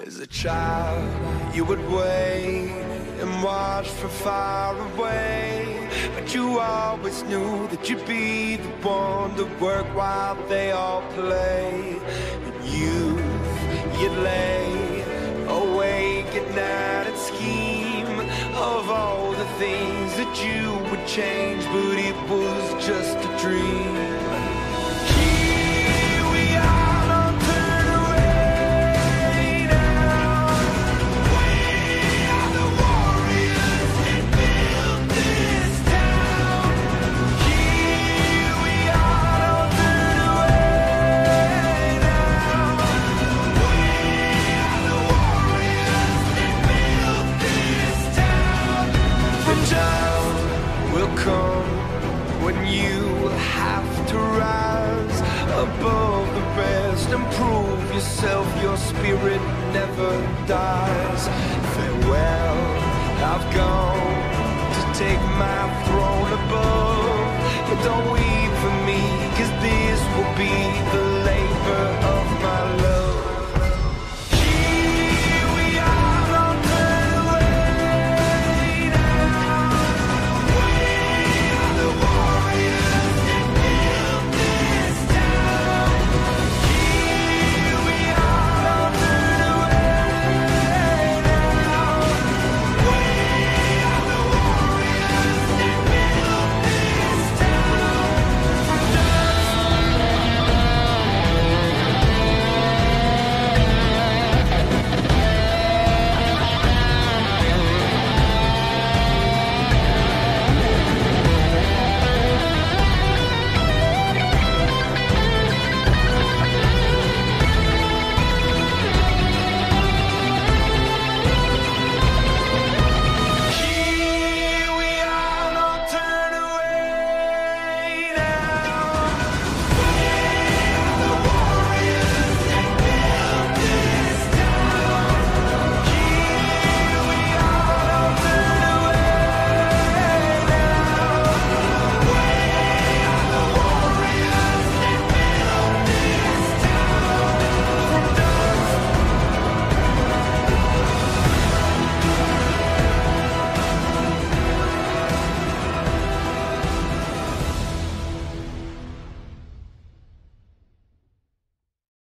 As a child, you would wait and watch from far away, but you always knew that you'd be the one to work while they all play. In youth, you'd lay awake at night and scheme of all the things that you would change, but it was just a dream. When you have to rise above the rest and prove yourself, your spirit never dies. Farewell, I've gone to take my throne above, but don't weep for me, 'cause this will be the labor of